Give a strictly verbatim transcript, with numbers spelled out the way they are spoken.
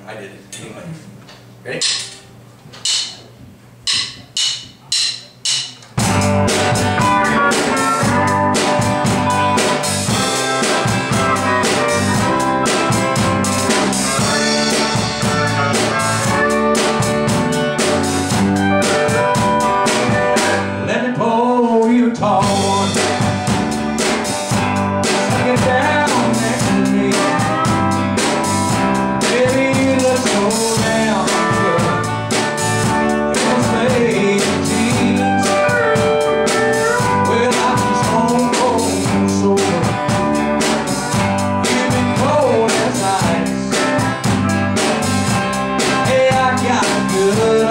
I did it anyway. Ready? Let me pull you tall one. Get down next to me. Baby, let's go down to your faded jeans. Well, I'm stone cold sober. You've been cold as ice. Hey, I got good